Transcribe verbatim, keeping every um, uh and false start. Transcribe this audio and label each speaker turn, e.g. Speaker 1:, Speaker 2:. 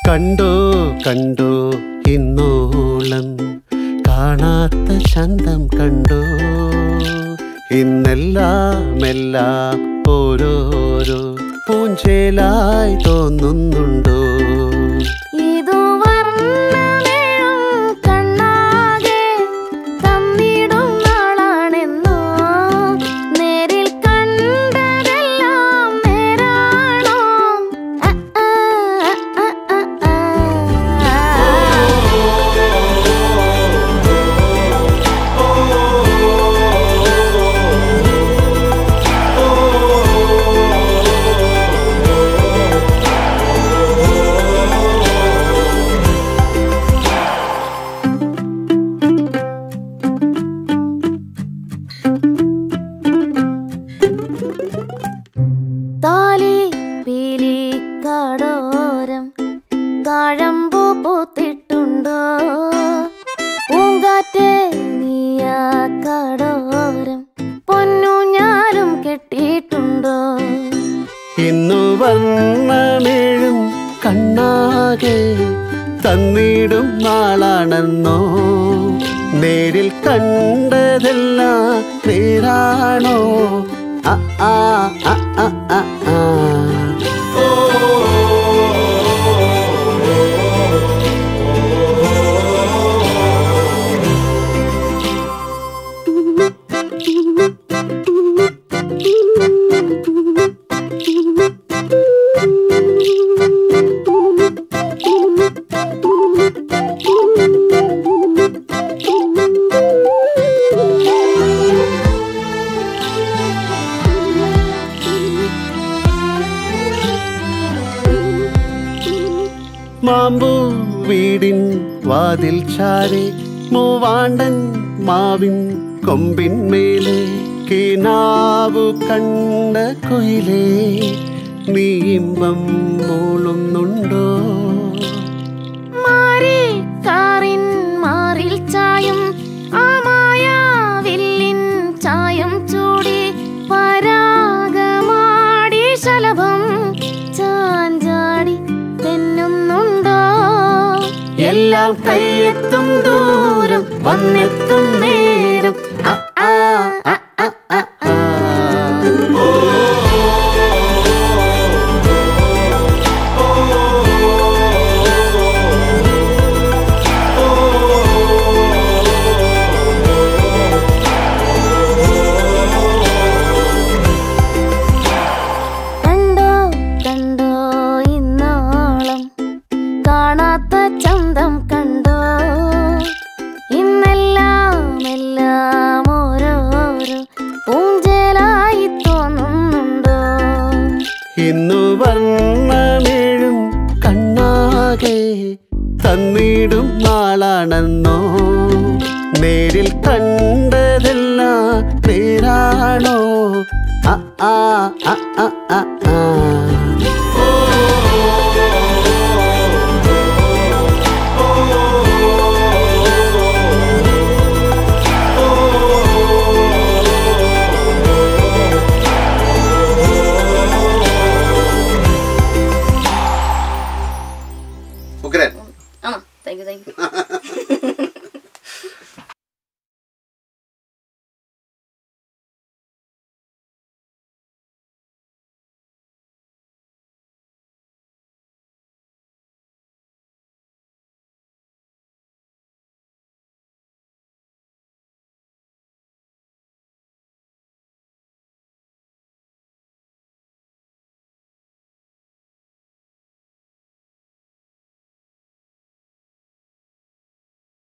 Speaker 1: കണ്ടോ കണ്ടോ ഇന്നോളം കാണാത്ത ചന്തം കണ്ടോ ഇന്നെല്ലാം എല്ലാം ഓരോരോ പൂഞ്ചേലായി തോന്നുന്നുണ്ടോ കടോരം കാഴമ്പൂ പൂത്തിട്ടുണ്ടോ പൂങ്കാറ്റേ നീയാ കടോരം പൊന്നൂഞ്ഞാലും കെട്ടിയിട്ടുണ്ടോ ഇന്നു വർണ്ണമേഴും കണ്ണാകെ തന്നിടും നാളാണെന്നോ നേരിൽ കണ്ടതെല്ലാം നേരാണോ ആ ആ ആ ആ ആ ആ മാമ്പൂ വീടിൻ വാതിൽ ചാരെ മൂവാണ്ടൻ മാവിൻ കൊമ്പിന്മേലെ കിനാവു കണ്ട കുയിലേ നീ ഇമ്പം മൂളുന്നുണ്ടോ
Speaker 2: മാറി കാറിൻ മാറിൽ ചായം ആ മായാവില്ലിൻ ചായം ചൂടി പരാഗമാടി ശലഭം ചാഞ്ചാടി തെന്നുന്നുണ്ടോ
Speaker 1: എല്ലാം കയ്യെത്തും ദൂരം വന്നെത്തും നേരം ആ ആ ആ ആ ആ ആ
Speaker 2: കാണാത്ത ചന്തം കണ്ടോ ഇന്നെല്ലാം എല്ലാം ഓരോരോ പൂഞ്ചേലായി തോന്നുന്നുണ്ടോ
Speaker 1: ഇന്നു വർണ്ണമേഴും കണ്ണാകെ തന്നിടും നാളാണെന്നോ നേരിൽ കണ്ടതെല്ലാം നേരാണോ ആ ആ ആ ആ ആ ആ
Speaker 3: Ugrän.
Speaker 2: Ja, thank you, thank you.